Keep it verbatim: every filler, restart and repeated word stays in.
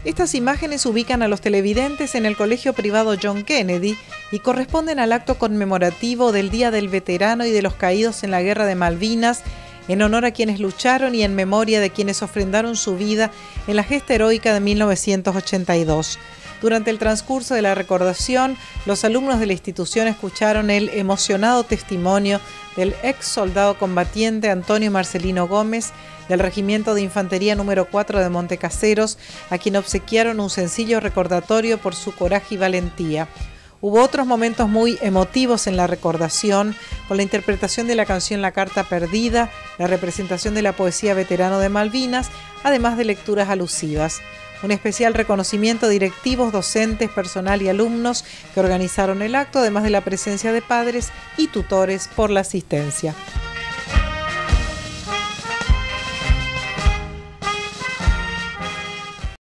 Estas imágenes ubican a los televidentes en el Colegio Privado John Kennedy y corresponden al acto conmemorativo del Día del Veterano y de los Caídos en la Guerra de Malvinas, en honor a quienes lucharon y en memoria de quienes ofrendaron su vida en la gesta heroica de mil novecientos ochenta y dos. Durante el transcurso de la recordación, los alumnos de la institución escucharon el emocionado testimonio del ex soldado combatiente Antonio Marcelino Gómez, del Regimiento de Infantería número cuatro de Montecaseros, a quien obsequiaron un sencillo recordatorio por su coraje y valentía. Hubo otros momentos muy emotivos en la recordación, con la interpretación de la canción La Carta Perdida, la representación de la poesía Veterano de Malvinas, además de lecturas alusivas. Un especial reconocimiento a directivos, docentes, personal y alumnos que organizaron el acto, además de la presencia de padres y tutores por la asistencia.